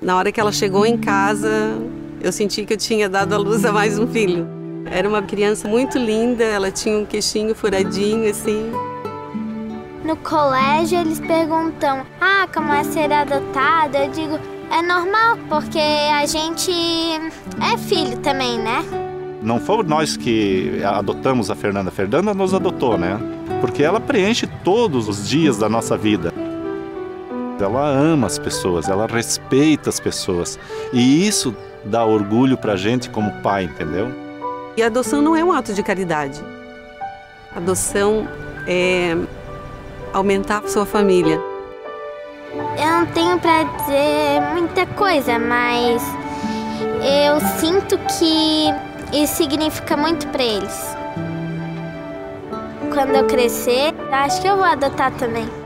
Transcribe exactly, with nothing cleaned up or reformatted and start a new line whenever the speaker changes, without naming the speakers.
Na hora que ela chegou em casa, eu senti que eu tinha dado à luz a mais um filho. Era uma criança muito linda, ela tinha um queixinho furadinho, assim.
No colégio eles perguntam, ah, como é ser adotada? Eu digo, é normal, porque a gente é filho também, né?
Não fomos nós que adotamos a Fernanda, a Fernanda nos adotou, né? Porque ela preenche todos os dias da nossa vida. Ela ama as pessoas, ela respeita as pessoas. E isso dá orgulho pra gente como pai, entendeu?
E a adoção não é um ato de caridade. A adoção é aumentar a sua família.
Eu não tenho pra dizer muita coisa, mas eu sinto que isso significa muito pra eles. Quando eu crescer, acho que eu vou adotar também.